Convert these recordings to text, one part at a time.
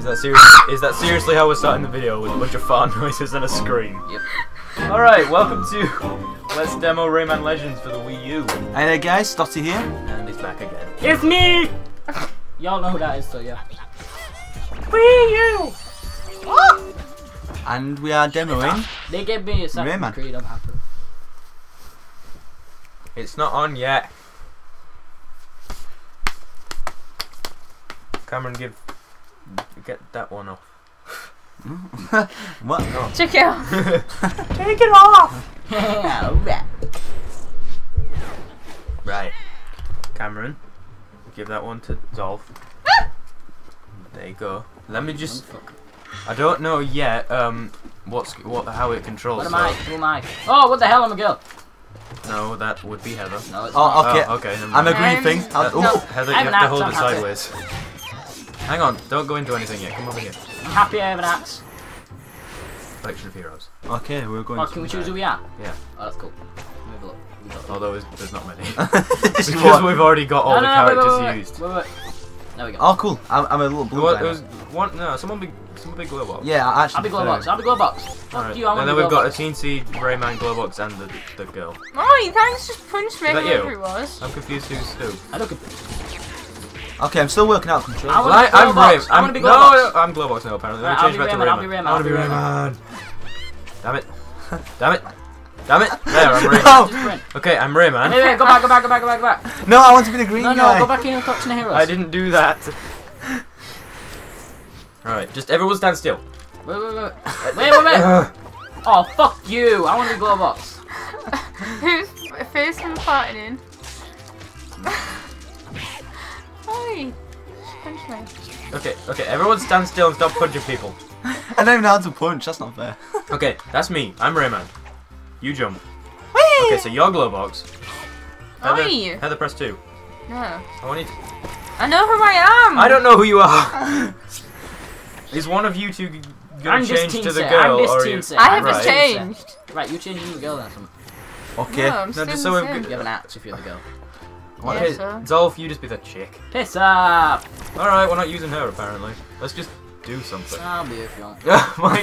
Is that seriously how we're starting the video, with a bunch of fart noises and a scream? Yep. Alright, welcome to Let's Demo Rayman Legends for the Wii U. Hey there guys, Dotty here. And he's back again. It's me! Y'all know who that is, so yeah. Wii U! Oh! And we are demoing. They gave me a Assassin's Rayman. Creed, I'm happy. It's not on yet. Cameron, get that one off. What? No. Check it out. Take it off! Right. Cameron, give that one to Zolf. There you go. Let me just... I don't know yet how it controls. What am I? Who am I? Oh, what the hell, I'm a girl. No, that would be Heather. No, it's Oh, not. okay. Oh, okay, never I'm mind. a green thing. No. Heather, I'm you have to hold not, it I'm happy. sideways. Hang on, don't go into anything yet. Come over here. I'm happy I have an axe. Collection of heroes. Okay, we're going. Oh, can we choose who we are? Yeah. Oh, that's cool. Move a look. Although there's not many. This is Because what- we've already got all the characters wait, used. Wait. There we go. Oh, cool. I'm a little blue Well, guy there was now. one. No, someone big Glowbox. Yeah, I actually. I'll be Glowbox. I'll be Glowbox. Fuck Alright. you, I want And to then be we've got a Glowbox. teensy Rayman Glowbox and the girl. Oh, you can't just punch me Is that whoever you? it was. I'm confused who's who. I look. Okay, I'm still working out I control. wanna be I'm Glowbox. Ray. I wanna be No, Glowbox. I'm Glowbox now apparently. Let Right, me I'll change be back to Rayman, Rayman. I'll be Rayman, I wanna be I'll Rayman. Damn it. Damn it. Damn it. There, I'm Rayman. No. Just sprint. Okay, I'm Rayman. Wait, go back. No, I want to be the green No, guy. go back in and talk to the heroes. I didn't do that. Alright, just everyone stand still. Wait. Oh, fuck you. I want to be Glowbox. Who's face am farting in? Oi! Punch me. Okay, everyone stand still and stop punching people. I don't even know how to punch. That's not fair. Okay, that's me. I'm Rayman. You jump. Whee! Okay, so you're Glowbox. Oi! Heather, press 2. No. I want you to... I know who I am! I don't know who you are. Is one of you two gonna I'm just change to the Teensy. girl, I'm just or are you... Teensy. I haven't Right. changed. Right, you change into the girl then. Something. Okay. No, I'm No, still just the so we've same. got- You have an axe if you're the girl. What? Okay, so. Zolf, you just be the chick. Piss up! Alright, we're not using her apparently. Let's just do something. I'll be if you want. Oh my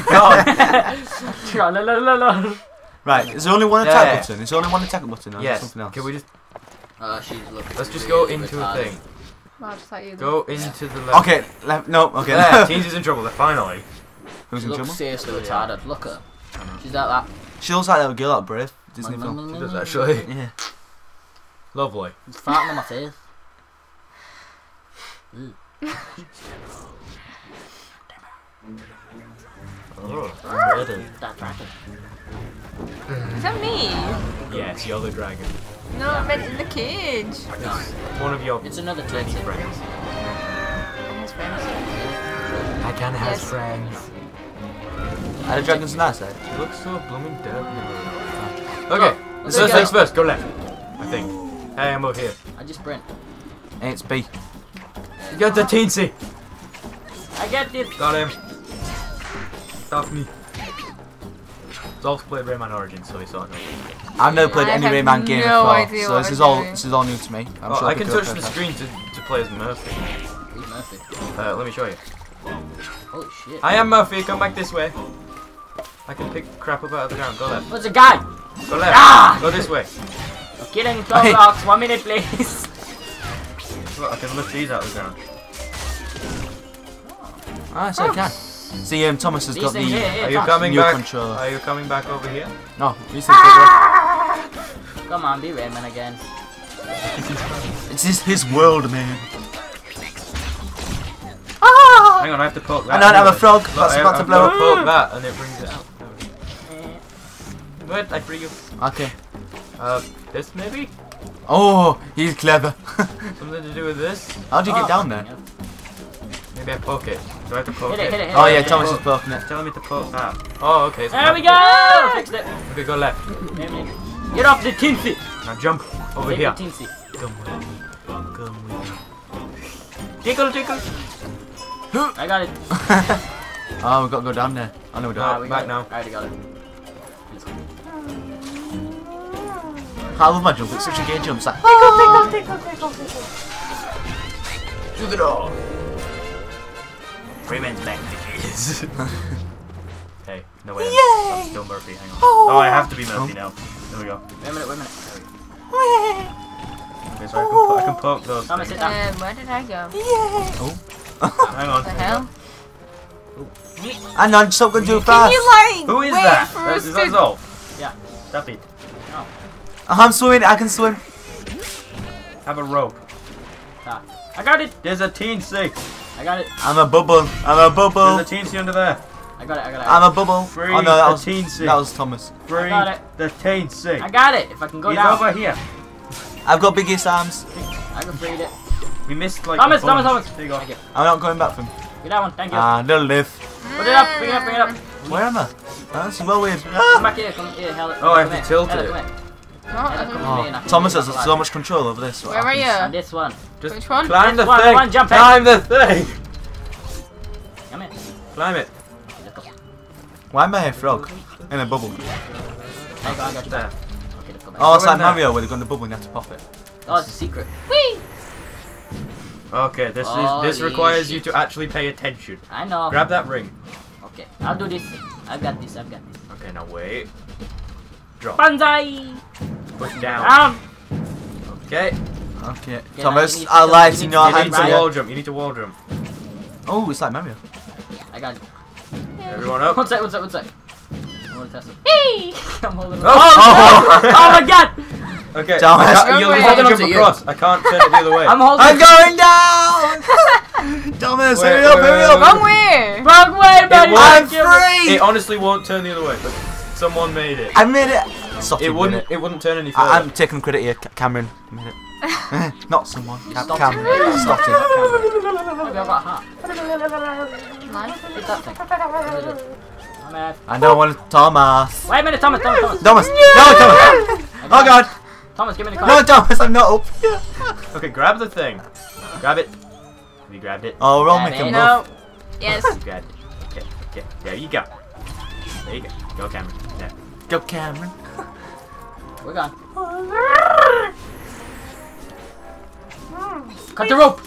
god! Right, there's only one attack There. button. There's only one attack button. Or Yes. something else. Can we just... She's looking. Let's just really go into a retarded. thing. Well, just like you. Go into the left. Okay, left. No. Okay. There, Teens is in trouble, finally. Who's She in looks trouble? seriously Yeah. retarded. Look at her. She's like that. She looks like that girl out Brave Disney film. She does actually. Yeah. Lovely. She's farting on my face. Oh, I'm ready. That dragon. Is that me? Yes, you're the dragon. No, I meant in the cage. It's one of your It's another many Teensy. friends. And his friends. I can have Yes. friends. Are the dragons nice side? It looks so blooming dead. Okay, let's first go. things first, go left. I think. Hey, I'm over here. I just sprint. Hey, it's B. You got the teensy. I get it. Got him. Stop me. Zolf played Rayman Origins, so he sort of knows. I've never played I any have Rayman game no before, idea so what this is I'm all doing. new to me. I'm Oh, sure I I'll can pick it up touch the first. screen to play as Murphy. Who's Murphy? Let me show you. Holy shit. I am Murphy, come back this way. I can pick crap up out of the ground. Go left. What's a guy? Go left. Ah! Go this way. Killing Glowbox. 1 minute, please. Look, I can lift these out of the ground. Ah, so I can. See, Thomas has These got things the. here, Are you Tosh. coming New back? controller. Are you coming back over here? No, these things take Come on, be Rayman again. left. It's his world, man. Ah! Hang on, I have to poke that. I don't have a anyway. frog. Look, That's I about to have blow poke up. that, and it brings it out. Good, I free you. Okay. This maybe? Oh, he's clever. Something to do with this? How'd you get down there? Maybe I poke it. Do I have to poke Hit it? it, hit it, hit Oh it. yeah, hit it. Thomas is poking it. It's telling me to poke that. Oh, okay. There we go! Fixed it. Okay, go left. Get off the Teensy. Now jump over Take here. the Teensy. Come with me. Come with me. Tickle, tickle. I got it. Oh, we've got to go down there. I know we Ah, don't. we back got now. it. I already got it. I love my jump. It's such a gay jump. It's like, To the door. Rayman's back, bitches. Hey, no way. I'm still Murphy. Hang on. Oh, I have to be Murphy now. There we go. Wait a minute, wait a minute. Okay, so I can poke those. Thomas, things. sit down. Where did I go? Hang on. What the hell? And I'm so going too Can fast. you like Who is wait that? for us Is that to... Zolf? Yeah. Stop it. I'm swimming. I can swim. Have a rope. Ah. I got it. There's a TNC. I got it. I'm a bubble. I'm a bubble. There's a TNC under there. I got it. I got it. I'm a bubble. Free Oh no, the TNC. that was Thomas. Free got it. the TNC. I got it. If I can go He's down. over here. I've got biggest arms. I can freed it. We missed like Thomas, a bunch. Thomas. There you go. Thank you. I'm not going back from. Get that one. Thank you. Little live. Put it up. Bring it up. Bring it up. Where am I? That's well weird. Come back here. Come here. Hell, Oh, I have to tilt it. Thomas has so much control over this. Where are On you? this one. Just Which one? climb the This one, thing. the one, jump in. Climb the thing. Come here. Climb it. Let's go. Why am I a frog in a bubble? I got you. There. Okay, let's go back. Oh, it's Go like in there. Mario where they go in the bubble and you have to pop it. Oh, it's a secret. Whee! Okay, this Holy requires you shit. to actually pay attention. I know. Grab that ring. Okay, I'll do this. I've got this. I've got this. Okay, now wait. Drop. Banzai! Push down. Down! Okay. Okay. Yeah, Thomas, you need our to- lives you in need your to You hands. need right. to here. wall jump. You need to wall jump. Oh, it's like Mario. I got it. Everyone up. One sec. I'm gonna test it. Hey! I'm holding it. Oh! Oh my god! Okay. Thomas. I can't- you'll Wait, have to wait. jump across. I can't turn it the other way. I'm holding I'm it. going down! Thomas, Wait, hurry up, wait, hurry wait, up! Wrong way! Wrong way, buddy! won't- I'm Kill me. free! It honestly won't turn the other way, but someone made it. I made it! Stop It it, wouldn't. It wouldn't turn any further. I'm taking credit here, Cameron. You made it. Not someone. stopped Cameron. it. Stopped it. Maybe I got hot. Hit that thing. I'm at. I don't want Thomas. Wait a minute, Thomas. Thomas! No, Thomas! Oh god! Thomas, give me the card. No, Thomas, I'm not up. Okay, grab the thing. Grab it. Have you grabbed it? Oh, we're all Grab making it. love. No. Yes. You grabbed it. Okay. Okay. There you go. There you go. Go, Cameron. There. Go, Cameron. We're gone. Cut the rope.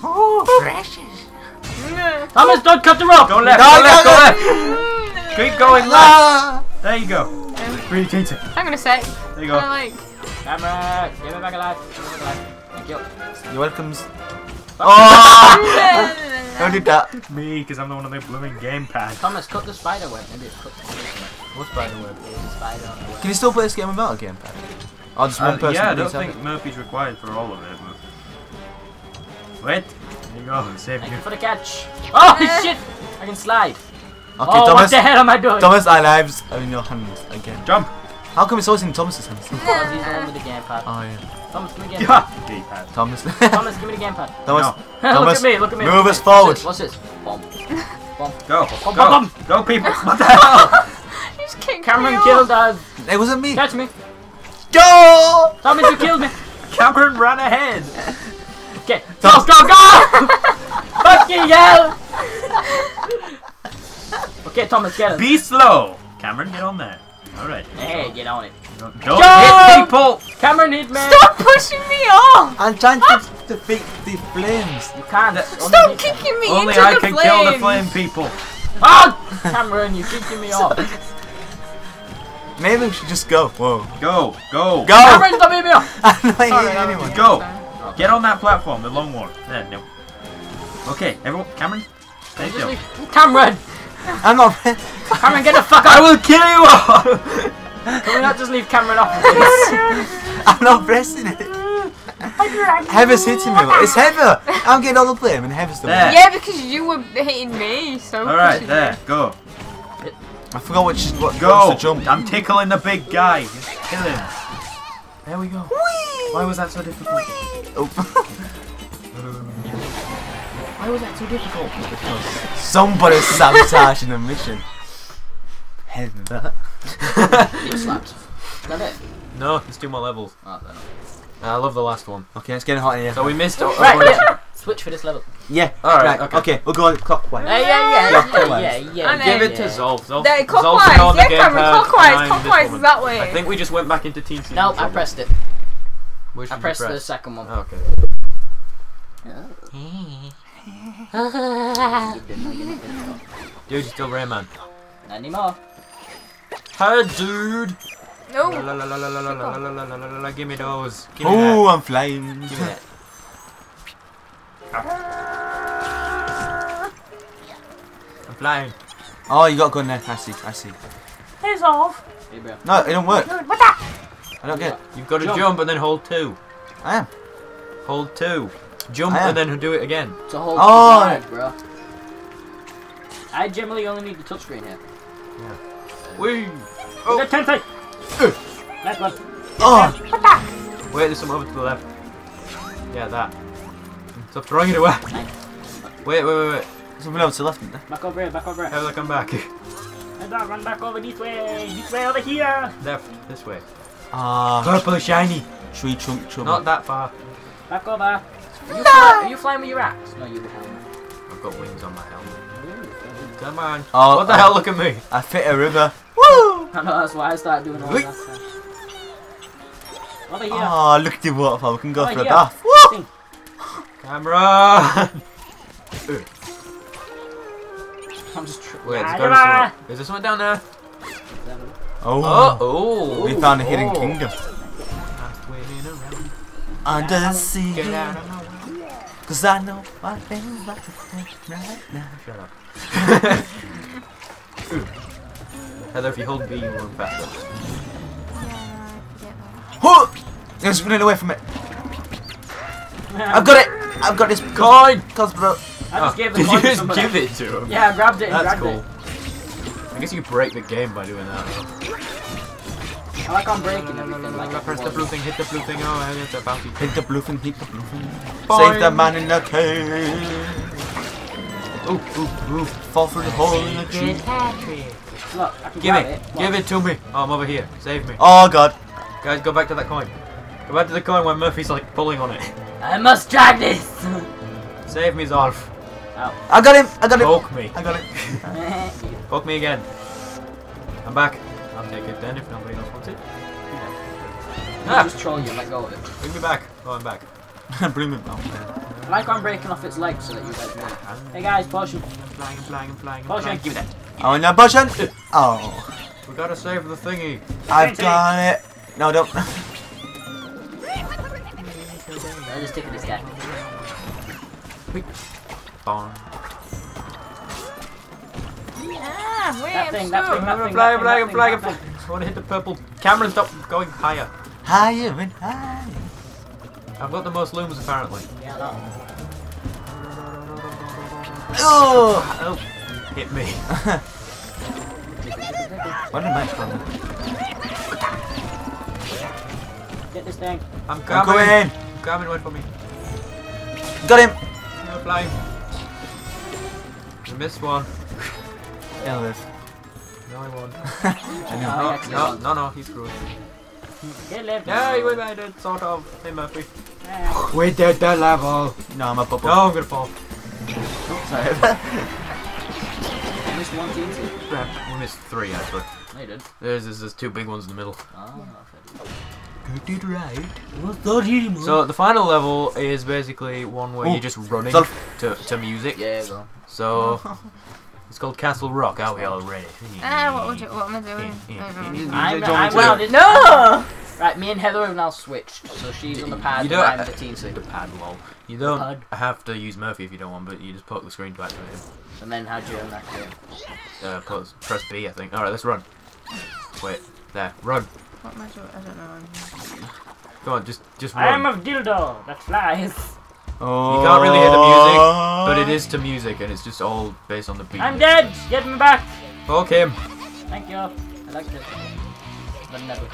Thomas, don't cut the rope. Go left. No, Go left. no, Go no. left. Keep going left. Ah! There you go. Breathe into it. I'm gonna say. There you I go. like. Camera, give me back alive. Give me back alive. Thank you. You're welcome. Oh! Who did that? Me, because I'm the one on the blooming gamepad. Thomas, cut the spider web. Maybe cut the What's by the web? spider on the web. Can you still play this game without a gamepad? Or just one person? Yeah, I please don't have think Murphy's required for all of it. But... Wait. There you go. Save Thank you. you for the catch. Oh shit! I can slide. Okay, Oh, what Thomas. the hell am I doing? Thomas, our lives are in your hands again. Jump. How come it's always in Thomas's hands? Because he's the one with the gamepad. Oh yeah. Thomas, give me the gamepad. Yeah. D-pad. Thomas. Thomas, give me the gamepad. Thomas. No. Look Thomas, at me, look at me. move look us at me. forward. What's this? Bomb. Bomb. Go. Bum, Go. bum, Go, people. What the hell? You just kicked Cameron me killed off. us. It wasn't me. Catch me. Go! Thomas, you killed me. Cameron ran ahead. Okay. Go, go, go! Fucking hell! Okay, Thomas, get it. Be slow. Cameron, get on there. Alright. Hey, get on it. Don't Go! hit people. Cameron hit me. Stop pushing me off! I'm trying to defeat the flames. You can't. Stop kicking me Only into I the can flames. kill the flame people. Oh! Cameron, you're kicking me off. Maybe we should just go. Whoa. Go. Go. Go! Cameron, stop hitting me off. I'm not Sorry, hitting that was anyone. me. Go. Get on that platform, the long one. There, no. Okay, everyone. Cameron. Stay Just still. leave- Cameron! I'm not. Cameron, get the fuck I out! will kill you all. Can we not just leave Cameron off, please? I'm not pressing it. Heather's hitting me. It's Heather. I'm getting all the blame and Heather's the There. one. Yeah, because you were hitting me, so. Alright, there. Go. I forgot what's the Go. jump. I'm tickling the big guy. Just kill him. There we go. Why was that so difficult? Oh. Why was that so difficult? Somebody's sabotaging the mission. Heather. You slapped. Is that it? No, there's 2 more levels. Oh, no. I love the last one. Okay, it's getting hot in here. So we missed. Right, yeah. Switch for this level. Yeah. Alright, right. okay. Okay, we'll go clockwise. Yeah. I Give know. it to Zolf. Zolf. There, Zolf's clockwise, on the yeah, Cameron, gamepad clockwise, behind this clockwise is woman. that way. I think we just went back into Team Season. Nope, I pressed it. Where should I you pressed the press? second one. Okay. Dude, you're still Rayman. Not anymore. Hey, dude. No. La, la, la, la, la, la, la, la, la, la, la, la, la, give me those. Give me Oh, I'm flying. that. Give me that. I'm flying. Oh, you got a gun there. I see. I see. Here's off. Hey, bro. No, it don't work. What that? I don't get it. You've got to Jump. jump and then hold 2. I am. Hold 2. Jump I am. and then do it again. To hold Oh. the flag, bro. I generally only need the touchscreen here. Whee! Oh. The 10 thing. Last one. Oh, What that? Wait, there's some over to the left. Yeah, that. Stop throwing it away. Wait. something else to the left, isn't there? Back over here, back over here. How do I come back? And I'll run back over this way over here. Left, this way. Ah, Purple shiny. tree trunk trouble. Not that far. Back over. Are you flying with your axe? No, you with helmet. I've got wings on my helmet. Come on. Oh, What the hell? Look at me. I fit a river. Woo! I know, that's why I started doing all Wait. that stuff. Over here. Oh, look at the waterfall. We can go Over for a here. bath. Sing. Camera. I'm just Wait, Ah, there's come gotta on. be some. Is there something down there? Oh, Oh. we found a hidden Oh. kingdom. Under the sea. Get out of my way. Cause I know my things like a thing right now. Shut up. Heather, if you hold B, you run faster. Oh! It's running away from it. I've got it! I've got this Coin! Cosmo. I just gave the Did coin you to just somebody. give it to him? Yeah, I grabbed it and That's grabbed cool. I guess you could break the game by doing that. it. I like on breaking everything. Like Press the blue thing, hit the blue thing. Oh, it's a bounty. Hit the blue thing, hit the blue thing. Boing. Save the man in the cave. Ooh. Fall through the hole in the tree. Look, I can Give grab it. it. Give it to me. Oh, I'm over here. Save me. Oh god. Guys, go back to that coin. Go back to the coin where Murphy's like pulling on it. I must drag this. Save me, Zolf. I got him! I got him! Poke me. I got it. Poke me again. I'm back. I'll take it then if nobody else wants it. I'll just troll you and let go of it. Bring me back. Oh, I'm back. Bring him down. I like on breaking off its legs so that you guys know. Hey guys, potion. I'm flying. Potion. Give me that. Oh, no, potion! Oh. We gotta save the thingy. I've got it. No, don't. I'll just take this guy. Bong. Ah, wait, That I'm thing, stuck. that thing, I'm flying. I want to hit the purple. Cameron, stop going higher. Higher and higher. I've got the most looms apparently. Yeah, no. Oh! Oh, hit me. What did I from? Get this thing. I'm I'm coming. going! Coming, wait for me. Got him! I'm flying. You missed one. Yeah, live. No, I won't. I No, he's screwed. Get left. Yeah, you made it, sort of. Hey, Murphy. Ah. We did the level. No, I'm a bubble. No, I'm gonna fall. Sorry. I missed one TNT. We missed 3 actually. No, you did. There's 2 big ones in the middle. Oh, Did right. So the final level is basically one where you're just running Self. to music. yeah, go. So it's called Castle Rock. Are we all ready? Ah, what am I doing? I'm Don't now. do No! Right, me and Heather have now switched. So she's on the pad You and don't- I'm the TNT. The pad lol. You don't Pad. have to use Murphy if you don't want, but you just poke the screen to activate him. And then how'd you activate? Press B, I think. Alright, let's run. Wait, there, run. What am I doing? I don't know. Come on, just I am run. a dildo that flies. Oh. You can't really hear the music, but it is to music, and it's just all based on the beat. I'm dead. Get me back. Poke him. Thank you. I liked it. But never.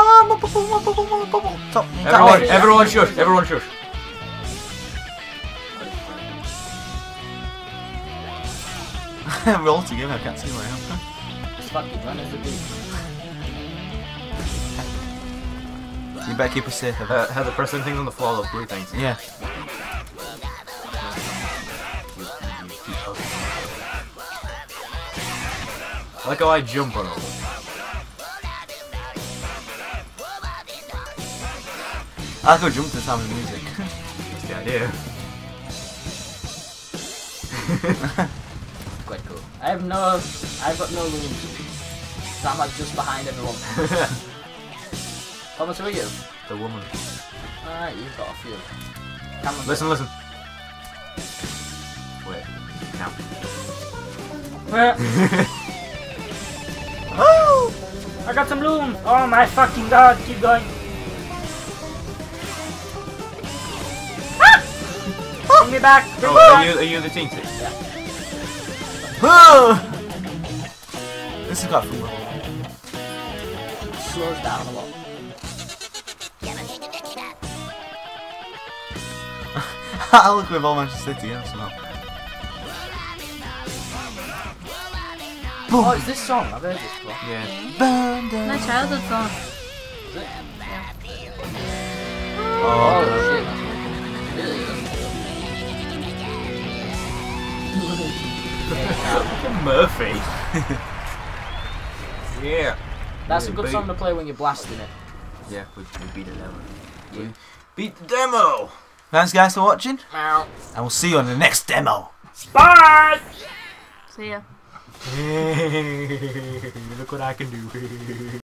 Top. Everyone shush. Everyone shush. We're all together. I can't see where I am. Just fucking run as a beat. You better keep us safe. Heather. Heather, press them things on the floor, those blue things. Yeah. I like how I jump on them. I'll go jump to the sound of the music. That's the idea. Quite cool. I've got no looms. So I'm like just behind everyone. Thomas, who are you? The woman. Alright, you've got a few. Cameron, Listen. Wait. Count. Oh! I got some looms! Oh my fucking god, keep going! Bring me back! Bring me back! Are you the team six? Yeah. This is quite fun. Slows down a lot. I look with all Manchester City and somehow. Oh, it's this song. I've heard this before. Yeah. My childhood song. Is it? Oh, Oh, God. shit. Really? Murphy. Yeah. That's a Yeah, good song to play when you're blasting it. Yeah, we beat the demo. We beat the demo! Thanks guys for watching, Meow. and we'll see you on the next demo. Bye! See ya. Look what I can do.